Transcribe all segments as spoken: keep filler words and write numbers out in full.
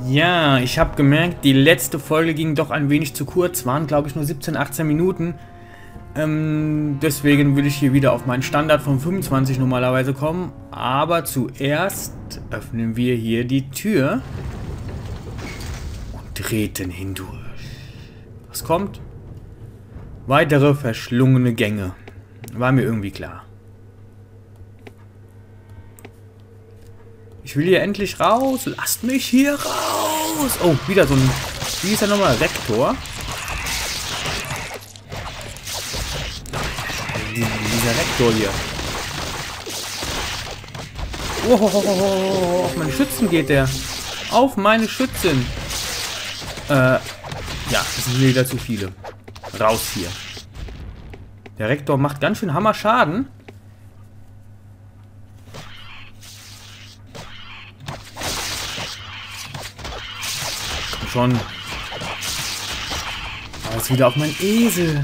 Ja, ich habe gemerkt, die letzte Folge ging doch ein wenig zu kurz. Waren, glaube ich, nur siebzehn, achtzehn Minuten. Ähm, deswegen will ich hier wieder auf meinen Standard von fünfundzwanzig normalerweise kommen. Aber zuerst öffnen wir hier die Tür und treten hindurch. Was kommt? Weitere verschlungene Gänge. War mir irgendwie klar. Ich will hier endlich raus. Lasst mich hier raus. Oh, wieder so ein... Wie ist der nochmal? Rektor. Dieser Rektor hier. Oh, auf meine Schützen geht der. Auf meine Schützen. Äh, ja, das sind wieder zu viele. Raus hier. Der Rektor macht ganz schön Hammer Schaden. Komm schon. Oh, jetzt wieder auf meinen Esel.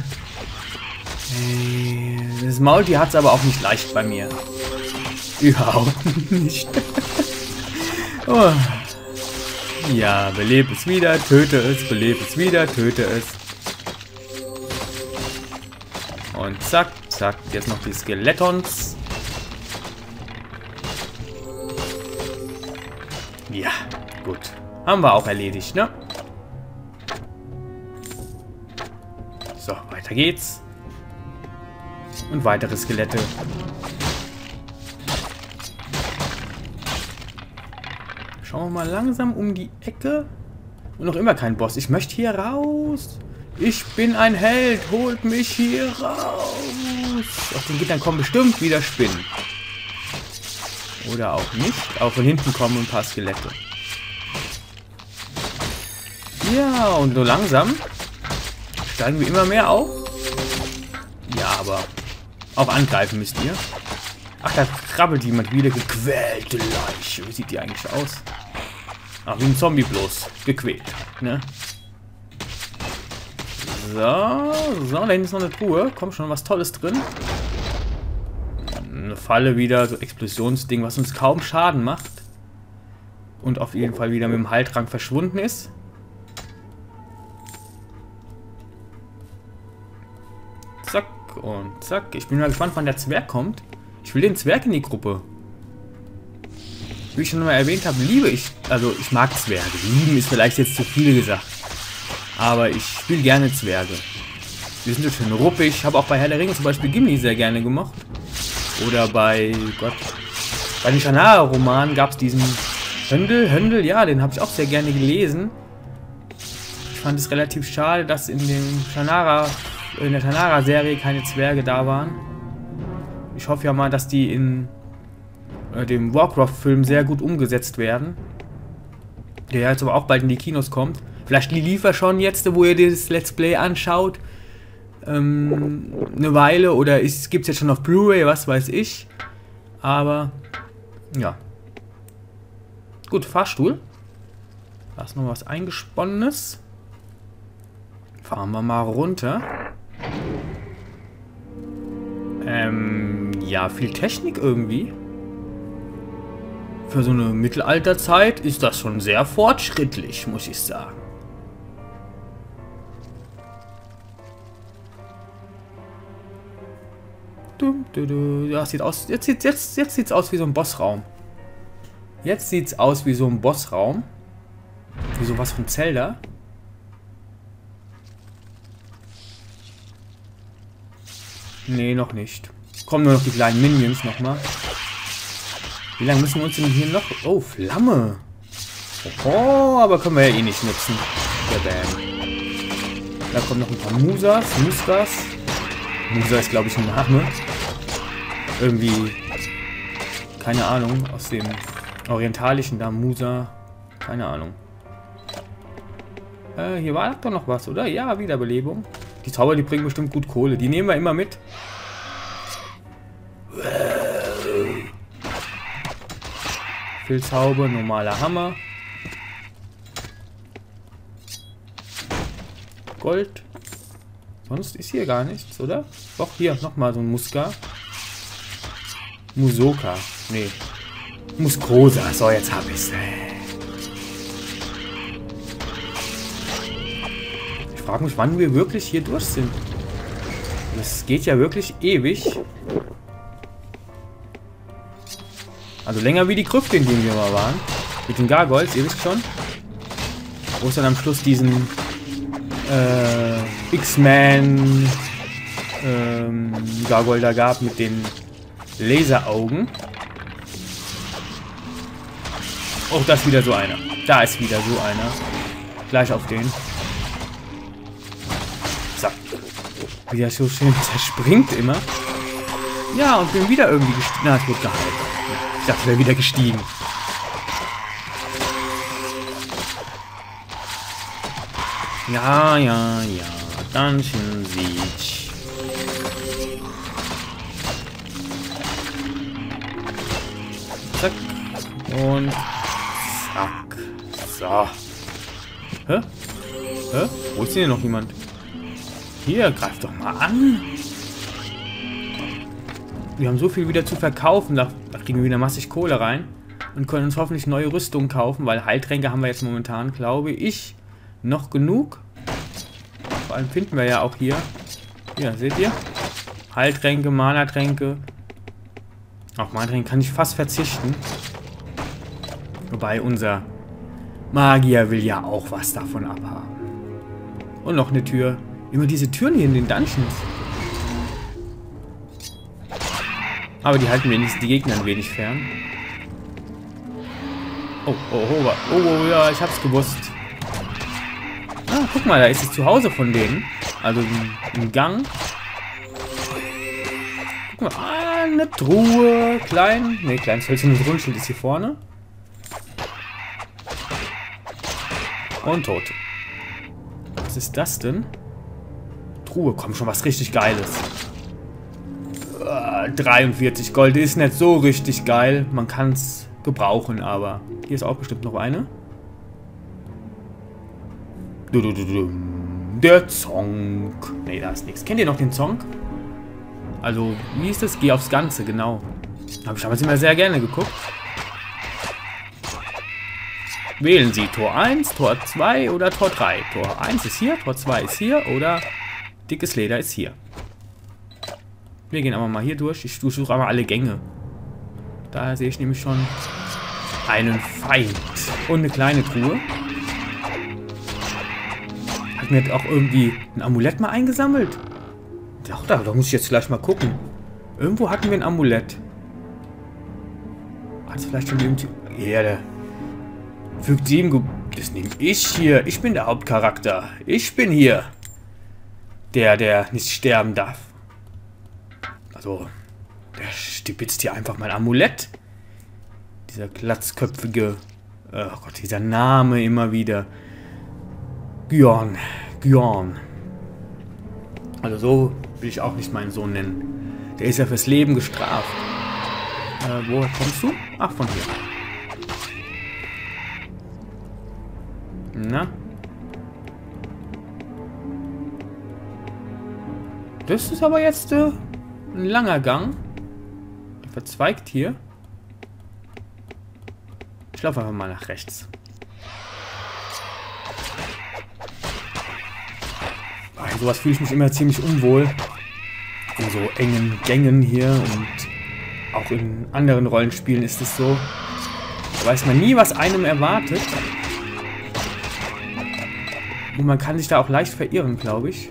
Hey, das Maultier hat es aber auch nicht leicht bei mir. Überhaupt nicht. Oh. Ja, beleb es wieder, töte es, beleb es wieder, töte es. Und zack, zack, jetzt noch die Skelettons. Ja, gut. Haben wir auch erledigt, ne? So, weiter geht's. Und weitere Skelette. Schauen wir mal langsam um die Ecke. Und noch immer kein Boss. Ich möchte hier raus. Ich bin ein Held. Holt mich hier raus. Auf den Gittern kommen bestimmt wieder Spinnen. Oder auch nicht. Auch von hinten kommen ein paar Skelette. Ja, und so langsam steigen wir immer mehr auf. Ja, aber auch angreifen müsst ihr. Ach, da krabbelt jemand wieder. Gequälte Leiche. Wie sieht die eigentlich aus? Ach, wie ein Zombie bloß. Gequält. Ne? So, so, da hinten ist noch eine Truhe. Kommt schon was Tolles drin. Eine Falle wieder, so Explosionsding, was uns kaum Schaden macht. Und auf jeden Fall wieder mit dem Heiltrank verschwunden ist. Zack und zack. Ich bin mal gespannt, wann der Zwerg kommt. Ich will den Zwerg in die Gruppe. Wie ich schon mal erwähnt habe, liebe ich, also ich mag Zwerge. Lieben ist vielleicht jetzt zu viel gesagt. Aber ich spiele gerne Zwerge. Die sind so schön ruppig. Ich habe auch bei Herr der Ringe zum Beispiel Gimli sehr gerne gemocht. Oder bei, Gott, bei den Shannara-Romanen gab es diesen Höndel, Höndel, ja, den habe ich auch sehr gerne gelesen. Ich fand es relativ schade, dass in dem Shannara, in der Shannara-Serie keine Zwerge da waren. Ich hoffe ja mal, dass die in äh, dem Warcraft-Film sehr gut umgesetzt werden. Der jetzt aber auch bald in die Kinos kommt. Vielleicht lief er schon jetzt, wo ihr dieses Let's Play anschaut. Ähm, eine Weile. Oder es gibt es jetzt schon auf Blu-ray, was weiß ich. Aber, ja. Gut, Fahrstuhl. Da ist noch was Eingesponnenes. Fahren wir mal runter. Ähm, ja, viel Technik irgendwie. Für so eine Mittelalterzeit ist das schon sehr fortschrittlich, muss ich sagen. Ja, sieht aus. Jetzt sieht jetzt jetzt sieht's aus wie so ein Bossraum. Jetzt sieht's aus wie so ein Bossraum. Wie sowas von Zelda. Nee, noch nicht. Kommen nur noch die kleinen Minions nochmal. Wie lange müssen wir uns denn hier noch... Oh, Flamme. Oh, aber können wir ja eh nicht nutzen. Der Bam. Da kommen noch ein paar Musas. Muskas. Musa ist, glaube ich, ein Name. Irgendwie... Keine Ahnung. Aus dem Orientalischen da. Musa. Keine Ahnung. Äh, hier war doch noch was, oder? Ja, Wiederbelebung. Die Zauber, die bringen bestimmt gut Kohle. Die nehmen wir immer mit. Filzhaube, normaler Hammer. Gold. Sonst ist hier gar nichts, oder? Doch, hier nochmal so ein Muska. Musoka. Nee. Muskosa. So, jetzt hab ich's. frage mich, wann wir wirklich hier durch sind. Das geht ja wirklich ewig. Also länger wie die Krypte, in denen wir mal waren. Mit den Gargoyles, ihr wisst schon. Wo es dann am Schluss diesen äh, X-Men ähm, Gargoyle da gab mit den Laseraugen. Oh, da ist wieder so einer. Da ist wieder so einer. Gleich auf den. Zack. Wie der so schön zerspringt immer. Ja, und bin wieder irgendwie gestiegen. Na, es wird geheilt. Ich dachte, ich wäre wieder gestiegen. Ja, ja, ja. Dungeon Siege. Zack. Und zack. So. Hä? Hä? Wo ist denn hier noch jemand? Hier, greif doch mal an. Wir haben so viel wieder zu verkaufen. Da, da kriegen wir wieder massig Kohle rein. Und können uns hoffentlich neue Rüstungen kaufen, weil Heiltränke haben wir jetzt momentan, glaube ich, noch genug. Vor allem finden wir ja auch hier. Hier, seht ihr? Heiltränke, Mana-Tränke. Auf Mana-Tränke kann ich fast verzichten. Wobei unser Magier will ja auch was davon abhaben. Und noch eine Tür. Immer diese Türen hier in den Dungeons. Aber die halten wenigstens die Gegner ein wenig fern. Oh, oh, oh, oh, oh, ja, ich hab's gewusst. Ah, guck mal, da ist das Zuhause von denen. Also im Gang. Guck mal, ah, eine Truhe. Klein, ne, kleines hölzernes Rundschild ist hier vorne. Und tot. Was ist das denn? Truhe, komm schon, was richtig Geiles. Uh, dreiundvierzig Gold ist nicht so richtig geil. Man kann es gebrauchen, aber hier ist auch bestimmt noch eine. Der Zonk. Ne, da ist nichts. Kennt ihr noch den Zonk? Also, wie ist das? Geh aufs Ganze, genau. Habe ich damals immer sehr gerne geguckt. Wählen Sie Tor eins, Tor zwei oder Tor drei. Tor eins ist hier, Tor zwei ist hier oder dickes Leder ist hier. Wir gehen aber mal hier durch. Ich durchsuche aber alle Gänge. Da sehe ich nämlich schon einen Feind. Und eine kleine Truhe. Hat mir jetzt auch irgendwie ein Amulett mal eingesammelt? Doch, da, da muss ich jetzt gleich mal gucken. Irgendwo hatten wir ein Amulett. Hat es vielleicht schon irgendwie... Ja, fügt sieben... Das nehme ich hier. Ich bin der Hauptcharakter. Ich bin hier. Der, der nicht sterben darf. Also, der stibitzt hier einfach mein Amulett. Dieser glatzköpfige... Oh Gott, dieser Name immer wieder. Gyorn. Gyorn. Also so will ich auch nicht meinen Sohn nennen. Der ist ja fürs Leben gestraft. Äh, woher kommst du? Ach, von hier. Na? Das ist aber jetzt äh, ein langer Gang. Der verzweigt hier. Ich laufe einfach mal nach rechts. Bei sowas fühle ich mich immer ziemlich unwohl. In so engen Gängen hier und auch in anderen Rollenspielen ist es so. Da weiß man nie, was einem erwartet. Und man kann sich da auch leicht verirren, glaube ich.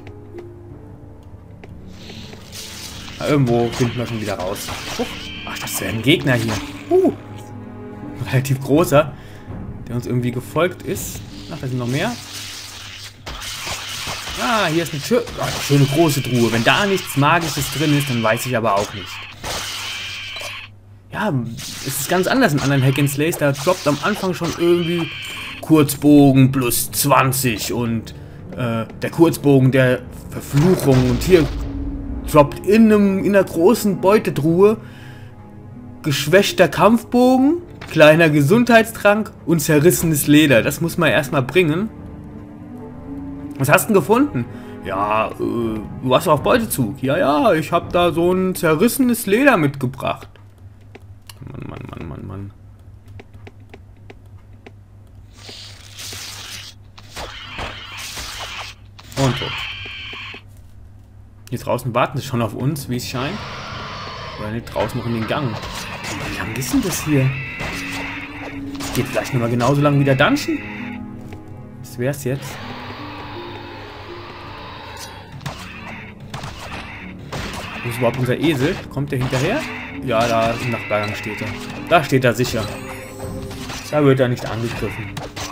Na, irgendwo finden wir schon wieder raus. Oh, ach, das wäre ein Gegner hier. Uh, ein relativ großer, der uns irgendwie gefolgt ist. Ach, da sind noch mehr. Ah, hier ist eine Tür. Oh, eine schöne große Truhe. Wenn da nichts Magisches drin ist, dann weiß ich aber auch nicht. Ja, es ist ganz anders in anderen Hack and Slays. Da droppt am Anfang schon irgendwie Kurzbogen plus zwanzig und äh, der Kurzbogen der Verfluchung. Und hier droppt in, einem, in einer großen Beutetruhe geschwächter Kampfbogen, kleiner Gesundheitstrank und zerrissenes Leder. Das muss man erstmal bringen. Was hast du denn gefunden? Ja, äh, du warst auf Beutezug. Ja, ja, ich habe da so ein zerrissenes Leder mitgebracht. Mann, Mann, Mann, Mann, Mann. Und tot. Hier draußen warten sie schon auf uns, wie es scheint. Oder nicht draußen noch in den Gang. Wie lange ist denn das hier? Das geht vielleicht nochmal genauso lang wie der Dungeon. Das wär's jetzt. Wo ist überhaupt unser Esel? Kommt der hinterher? Ja, da im Nachbargang steht er. Da steht er sicher. Da wird er nicht angegriffen.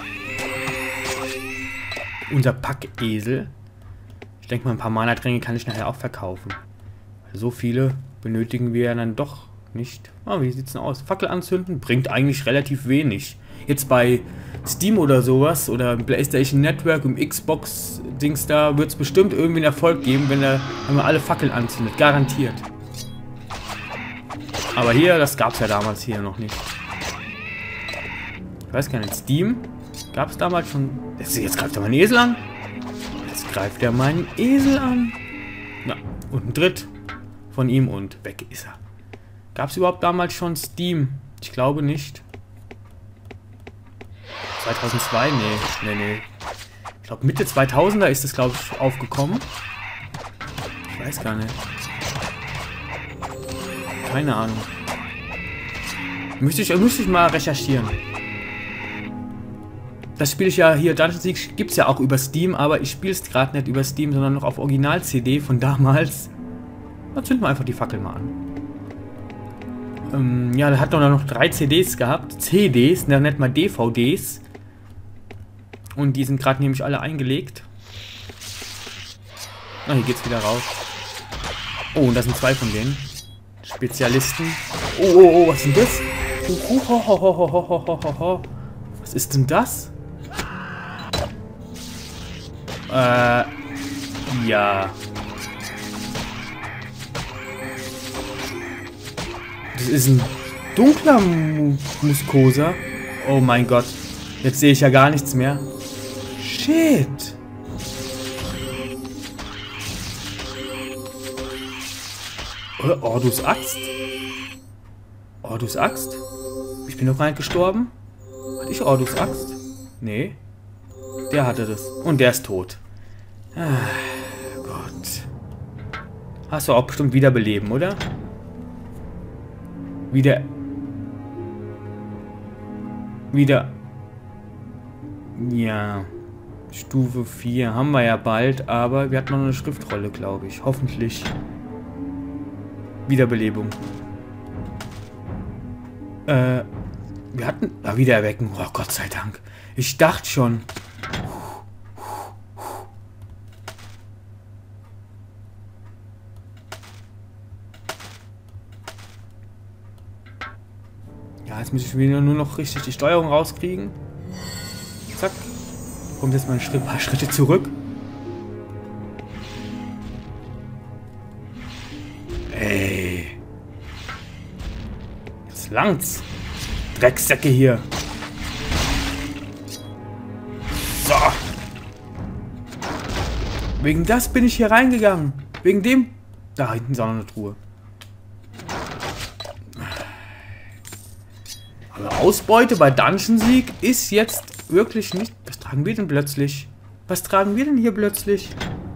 Unser Packesel. Ich denke mal, ein paar Mana-Tränke kann ich nachher auch verkaufen. So viele benötigen wir ja dann doch nicht. Oh, wie sieht's denn aus? Fackel anzünden bringt eigentlich relativ wenig. Jetzt bei Steam oder sowas oder im PlayStation Network, im Xbox-Dings da, wird es bestimmt irgendwie einen Erfolg geben, wenn, er, wenn man alle Fackeln anzündet. Garantiert. Aber hier, das gab es ja damals hier noch nicht. Ich weiß gar nicht, Steam gab es damals schon. Jetzt, jetzt greift er meinen Esel an. Jetzt greift er meinen Esel an. Na, und ein Dritt von ihm und weg ist er. Gab es überhaupt damals schon Steam? Ich glaube nicht. zweitausendzwei? Nee, nee, nee. Ich glaube Mitte zweitausender ist das, glaube ich, aufgekommen. Ich weiß gar nicht. Keine Ahnung. Müsste ich, müsste ich mal recherchieren. Das spiele ich ja hier, Dungeon Siege gibt es ja auch über Steam, aber ich spiele es gerade nicht über Steam, sondern noch auf Original-C D von damals. Dann zünden wir einfach die Fackel mal an. Ähm, ja, da hat er noch drei C Ds gehabt. C Ds, ne, nicht mal D V Ds. Und die sind gerade nämlich alle eingelegt. Ah, hier geht's wieder raus. Oh, und das sind zwei von denen. Spezialisten. Oh, oh, oh, was ist denn das? Oh, oh, oh, oh, oh, oh, oh, oh, oh. Was ist denn das? Äh, ja. Das ist ein dunkler Muskosa. Oh mein Gott. Jetzt sehe ich ja gar nichts mehr. Shit. Ordus Axt? Ordus Axt? Ich bin doch gar nicht gestorben. Hatte ich Ordus Axt? Nee. Der hatte das. Und der ist tot. Ah, Gott. Hast du auch bestimmt wiederbeleben, oder? Wieder. Wieder. Ja. Stufe vier haben wir ja bald, aber wir hatten noch eine Schriftrolle, glaube ich. Hoffentlich. Wiederbelebung. Äh. Wir hatten. Ah, Wiedererwecken. Oh, Gott sei Dank. Ich dachte schon. Ja, jetzt muss ich wieder nur noch richtig die Steuerung rauskriegen. Zack. Kommt jetzt mal ein Schritt, paar Schritte zurück. Ey. Jetzt langt's. Drecksäcke hier. So. Wegen das bin ich hier reingegangen. Wegen dem. Da hinten ist auch noch eine Truhe. Aber Ausbeute bei Dungeon Siege ist jetzt wirklich nicht. Was tragen wir denn plötzlich? Was tragen wir denn hier plötzlich?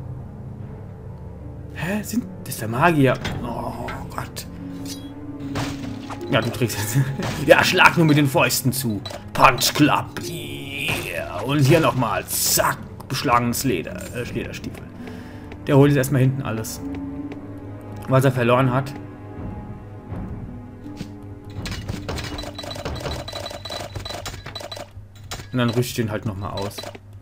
Hä? Sind. Das ist der Magier. Oh Gott. Ja, du trägst jetzt. Ja, schlag nur mit den Fäusten zu. Punch Club. Yeah. Und hier nochmal. Zack. Beschlagenes Leder. Äh, Lederstiefel. Der holt jetzt erstmal hinten alles. Was er verloren hat. Und dann rüste ich den halt nochmal aus.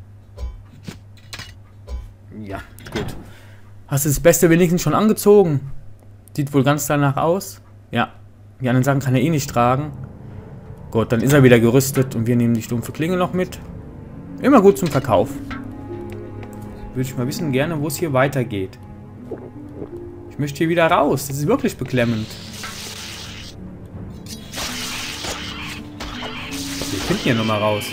Ja, gut. Hast du das Beste wenigstens schon angezogen? Sieht wohl ganz danach aus. Ja. Die anderen Sachen kann er eh nicht tragen. Gut, dann ist er wieder gerüstet und wir nehmen die stumpfe Klinge noch mit. Immer gut zum Verkauf. Würde ich mal wissen gerne, wo es hier weitergeht. Ich möchte hier wieder raus. Das ist wirklich beklemmend. Wir finden hier nochmal raus.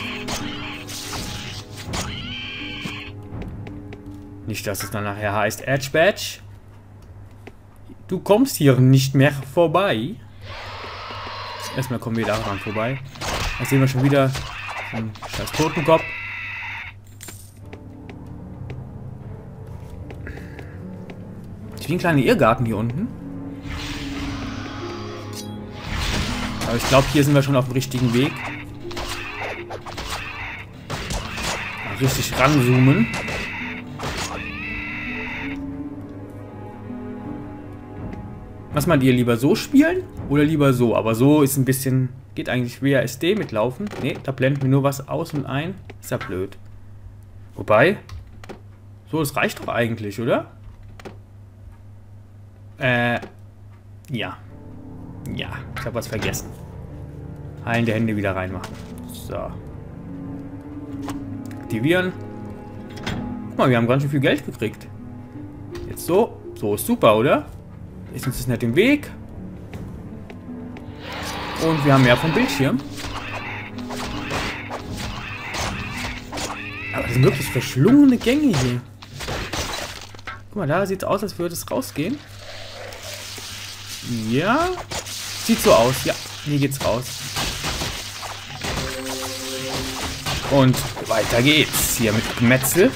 Nicht, dass es dann nachher heißt, Edge Badge. Du kommst hier nicht mehr vorbei. Erstmal kommen wir daran vorbei. Da sehen wir schon wieder einen scheiß Totenkopf. wie ein kleiner Irrgarten hier unten. Aber ich glaube, hier sind wir schon auf dem richtigen Weg. Mal richtig ranzoomen. Was meint ihr, lieber so spielen oder lieber so? Aber so ist ein bisschen... Geht eigentlich W A S D mitlaufen? Ne, da blenden wir nur was aus und ein. Ist ja blöd. Wobei... So, das reicht doch eigentlich, oder? Äh... Ja. Ja, ich habe was vergessen. Heilende Hände wieder reinmachen. So. Aktivieren. Guck mal, wir haben ganz schön viel Geld gekriegt. Jetzt so. So ist super, oder? Ist uns das nicht im Weg. Und wir haben mehr vom Bildschirm. Aber das sind wirklich verschlungene Gänge hier. Guck mal, da sieht es aus, als würde es rausgehen. Ja. Sieht so aus. Ja, hier geht's raus. Und weiter geht's. Hier mit Gemetzel.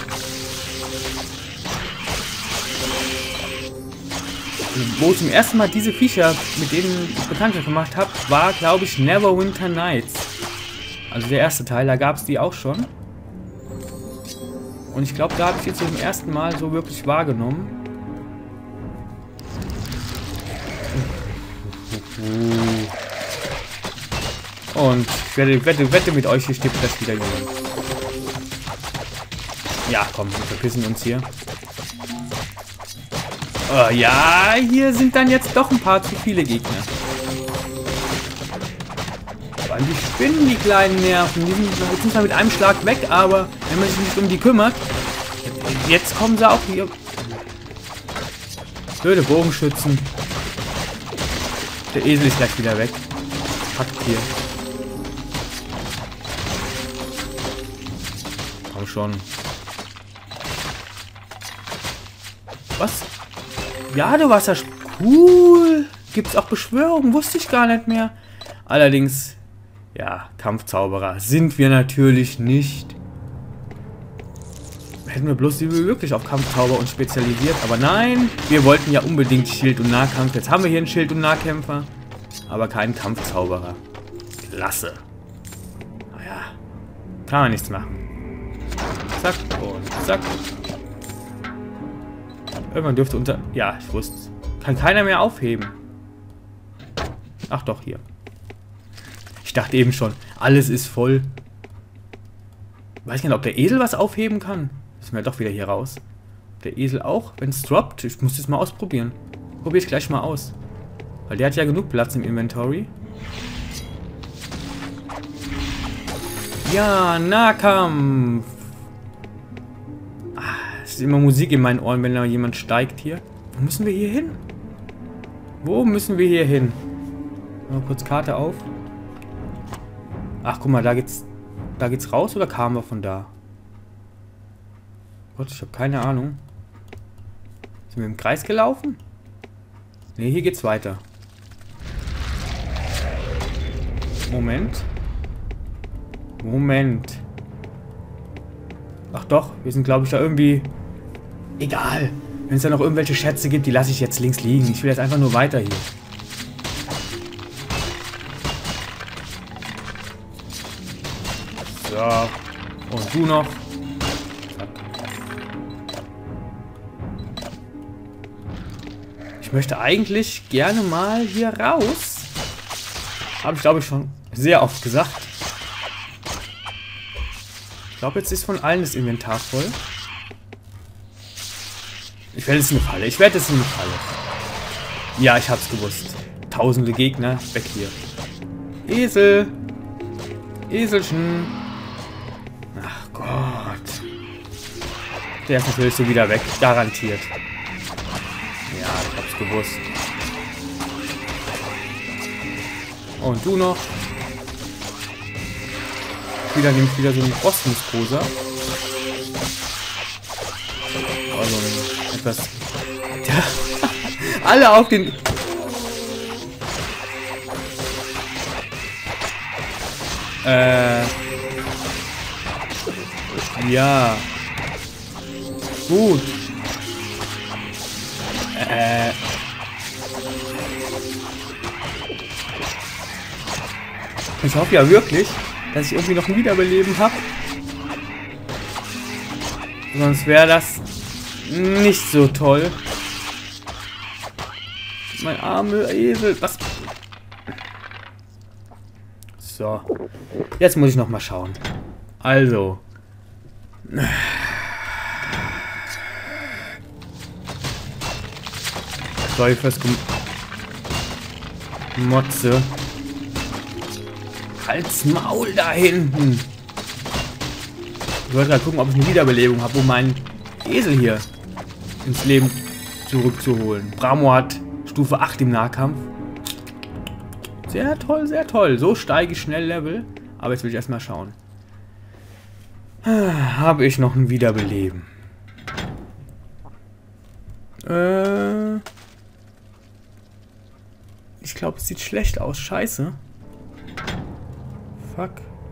Wo ich zum ersten Mal diese Viecher, mit denen ich Bekanntschaft gemacht habe, war, glaube ich, Neverwinter Nights. Also der erste Teil, da gab es die auch schon. Und ich glaube, da habe ich jetzt zum ersten Mal so wirklich wahrgenommen. Und ich werde, wette, wette mit euch, hier stirbt das wieder jemand. Ja, komm, wir verpissen uns hier. Oh, ja, hier sind dann jetzt doch ein paar zu viele Gegner. Vor allem die spinnen, die kleinen Nerven. Die sind jetzt nicht mal mit einem Schlag weg, aber wenn man sich nicht um die kümmert, jetzt kommen sie auch hier. Blöde Bogenschützen. Der Esel ist gleich wieder weg. Packt hier. Komm schon. Was? Ja, du warst ja cool. Gibt's auch Beschwörungen? Wusste ich gar nicht mehr. Allerdings, ja, Kampfzauberer sind wir natürlich nicht. Hätten wir bloß die wirklich auf Kampfzauber uns spezialisiert. Aber nein, wir wollten ja unbedingt Schild- und Nahkampf. Jetzt haben wir hier einen Schild- und Nahkämpfer. Aber keinen Kampfzauberer. Klasse. Naja, kann man nichts machen. Zack und zack. Irgendwann dürfte unter... Ja, ich wusste es. Kann keiner mehr aufheben. Ach doch, hier. Ich dachte eben schon, alles ist voll. Weiß nicht, ob der Esel was aufheben kann. Müssen wir doch wieder hier raus. Der Esel auch, wenn es droppt. Ich muss das mal ausprobieren. Probiere ich gleich mal aus. Weil der hat ja genug Platz im Inventory. Ja, Nahkampf. Es ist immer Musik in meinen Ohren, wenn da jemand steigt hier. Wo müssen wir hier hin? Wo müssen wir hier hin? Mal kurz Karte auf. Ach, guck mal, da geht's, da geht's raus oder kamen wir von da? Gott, ich habe keine Ahnung. Sind wir im Kreis gelaufen? Ne, hier geht's weiter. Moment. Moment. Ach doch, wir sind, glaube ich, da irgendwie... Egal. Wenn es da noch irgendwelche Schätze gibt, die lasse ich jetzt links liegen. Ich will jetzt einfach nur weiter hier. So. Und du noch. Ich möchte eigentlich gerne mal hier raus. Habe ich, glaube ich, schon sehr oft gesagt. Ich glaube, jetzt ist von allen das Inventar voll. Ich werde es in eine Falle. Ich werde es in eine Falle. Ja, ich hab's gewusst. Tausende Gegner. Weg hier. Esel. Eselchen. Ach Gott. Der ist natürlich so wieder weg. Garantiert. Ja, ich hab's gewusst. Und du noch. Wieder nimmt wieder so einen Ostmusposer. Also etwas. Ja. Alle auf den. Äh. Ja. Gut. Äh. Äh. Ich hoffe ja wirklich, dass ich irgendwie noch ein Wiederbeleben habe. Sonst wäre das nicht so toll. Mein armer Esel. Was? So. Jetzt muss ich noch mal schauen. Also. Sorry fürs Motze. Halt's Maul da hinten. Ich wollte gerade gucken, ob ich eine Wiederbelebung habe, um meinen Esel hier ins Leben zurückzuholen. Bramo hat Stufe acht im Nahkampf. Sehr toll, sehr toll. So steige ich schnell Level. Aber jetzt will ich erstmal schauen. Habe ich noch ein Wiederbeleben? Äh... Ich glaube, es sieht schlecht aus. Scheiße. Fuck.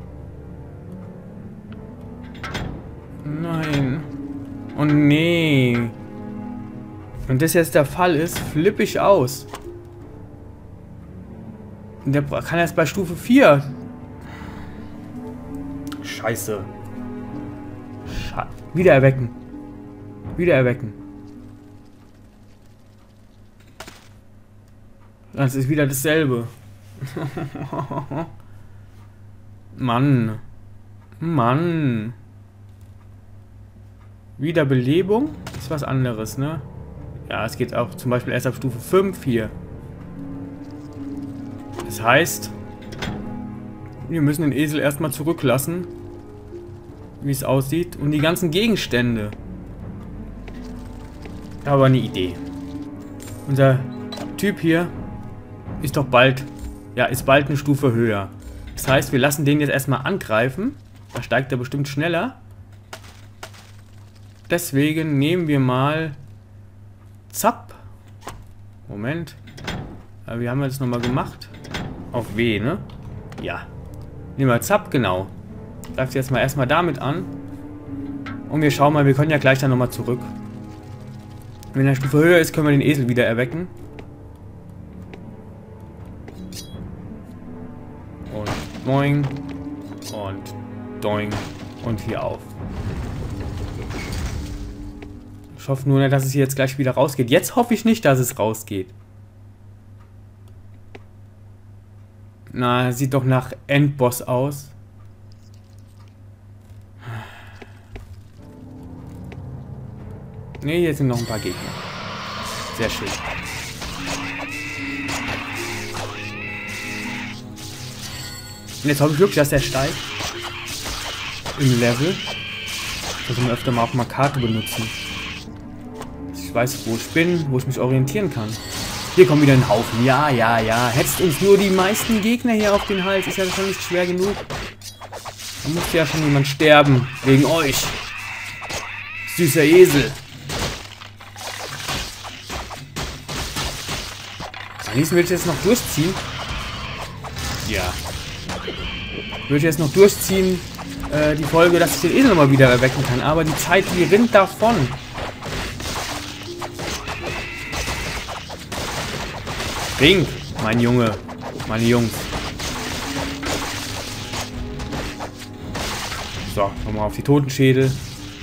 Nein. Oh nee. Wenn das jetzt der Fall ist, flippe ich aus. Und der kann erst bei Stufe vier. Scheiße. Sche Wieder erwecken. Wieder erwecken. Das ist wieder dasselbe. Mann. Mann. Wiederbelebung ist was anderes, ne? Ja, es geht auch zum Beispiel erst auf Stufe fünf hier. Das heißt, wir müssen den Esel erstmal zurücklassen, wie es aussieht. Und die ganzen Gegenstände. Aber eine Idee. Unser Typ hier ist doch bald, ja, ist bald eine Stufe höher. Das heißt, wir lassen den jetzt erstmal angreifen. Da steigt er bestimmt schneller. Deswegen nehmen wir mal Zapp. Moment. Aber wie haben wir das nochmal gemacht? Auf W, ne? Ja. Nehmen wir Zapp, genau. Greift jetzt mal erstmal damit an. Und wir schauen mal, wir können ja gleich dann nochmal zurück. Wenn der Stufe höher ist, können wir den Esel wieder erwecken. Und doing. Und doing. Und hier auf. Ich hoffe nur nicht, dass es hier jetzt gleich wieder rausgeht. Jetzt hoffe ich nicht, dass es rausgeht. Na, sieht doch nach Endboss aus. Ne, hier sind noch ein paar Gegner. Sehr schön. Und jetzt hoffe ich wirklich, dass der steigt. Im Level. Das muss man öfter mal auf einer Karte benutzen. Ich weiß, wo ich bin, wo ich mich orientieren kann. Hier kommt wieder ein Haufen. Ja, ja, ja. Hetzt uns nur die meisten Gegner hier auf den Hals. Ist ja schon nicht schwer genug. Da muss ja schon jemand sterben. Wegen euch. Süßer Esel. Alice, will ich jetzt noch durchziehen? Ja. Würde ich jetzt noch durchziehen, äh, die Folge, dass ich den Esel nochmal wieder erwecken kann. Aber die Zeit, die rinnt davon. Ring, mein Junge, meine Jungs. So, nochmal auf die Totenschädel.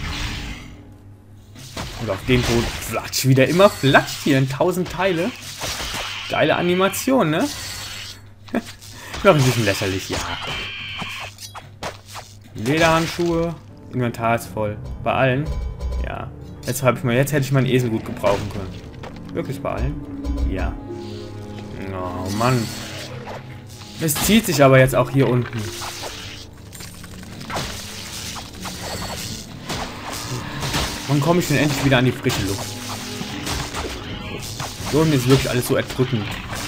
Und auf den Tod flatsch wieder immer flatscht hier in tausend Teile. Geile Animation, ne? Noch ein bisschen lächerlich, ja. Lederhandschuhe. Inventar ist voll. Bei allen? Ja. Jetzt habe ich mal, jetzt hätte ich meinen Esel gut gebrauchen können. Wirklich bei allen? Ja. Oh Mann. Es zieht sich aber jetzt auch hier unten. Wann komme ich denn endlich wieder an die frische Luft? Hier unten ist wirklich alles so erdrückend.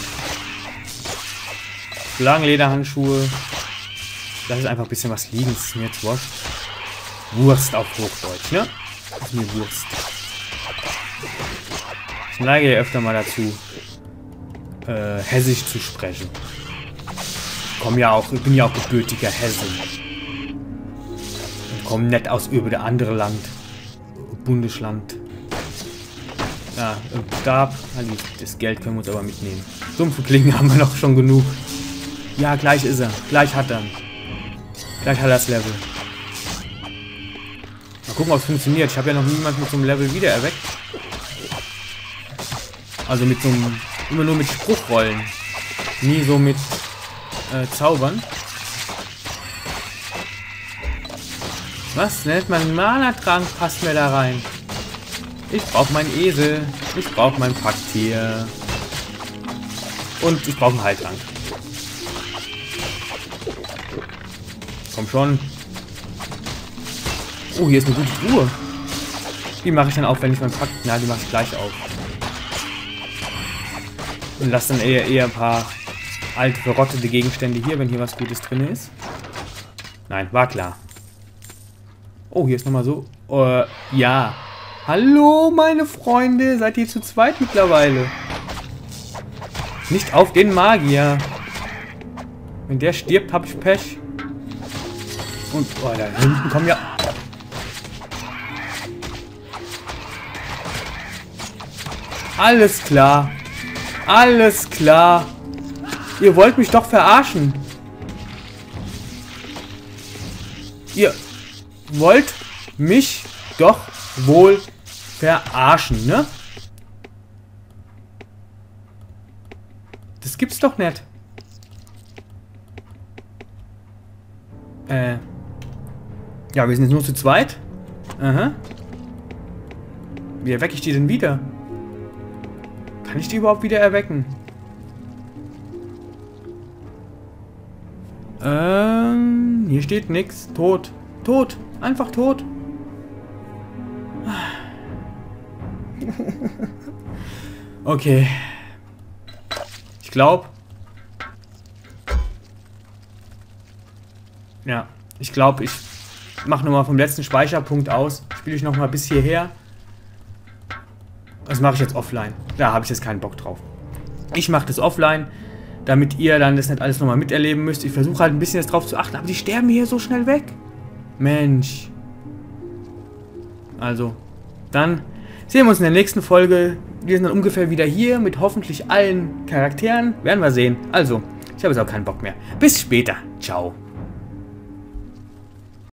Langlederhandschuhe. Lass es einfach ein bisschen was liegen. Das ist mir jetzt wurscht. Wurst auf Hochdeutsch, ne? Das ist mir Wurst. Ich neige ja öfter mal dazu, äh, hessisch zu sprechen. Ich komm ja auch, ich bin ja auch gebürtiger Hesse. Und komme nicht aus über der andere Land. Bundesland. Ja, Stab. Das Geld können wir uns aber mitnehmen. Dumpfe Klingen haben wir noch schon genug. Ja, gleich ist er. Gleich hat er. Gleich hat er das Level. Mal gucken, ob es funktioniert. Ich habe ja noch niemand mit so einem Level wieder erweckt. Also mit so einem... Immer nur mit Spruchrollen. Nie so mit äh, Zaubern. Was nennt man Mana-Trank? Passt mir da rein. Ich brauche meinen Esel. Ich brauche mein Packtier. Und ich brauche einen Heiltrank. Komm schon. Oh, hier ist eine gute Truhe. Die mache ich dann auf, wenn ich mein Pack... Na, die mache ich gleich auf. Und lasse dann eher, eher ein paar alte, verrottete Gegenstände hier, wenn hier was Gutes drin ist. Nein, war klar. Oh, hier ist nochmal so. Uh, ja. Hallo, meine Freunde. Seid ihr zu zweit mittlerweile? Nicht auf den Magier. Wenn der stirbt, hab ich Pech. Und, oh, da hinten kommen ja... Alles klar. Alles klar. Ihr wollt mich doch verarschen. Ihr wollt mich doch wohl verarschen, ne? Das gibt's doch nicht. Äh. Ja, wir sind jetzt nur zu zweit. Aha. Wie erwecke ich die denn wieder? Kann ich die überhaupt wieder erwecken? Ähm, hier steht nichts. Tot. Tot. Einfach tot. Okay. Ich glaube. Ja, ich glaube, ich mache nochmal vom letzten Speicherpunkt aus. Spiele ich nochmal bis hierher. Das mache ich jetzt offline. Da habe ich jetzt keinen Bock drauf. Ich mache das offline, damit ihr dann das nicht alles nochmal miterleben müsst. Ich versuche halt ein bisschen jetzt drauf zu achten, aber die sterben hier so schnell weg. Mensch. Also, dann sehen wir uns in der nächsten Folge. Wir sind dann ungefähr wieder hier mit hoffentlich allen Charakteren. Werden wir sehen. Also, ich habe jetzt auch keinen Bock mehr. Bis später. Ciao.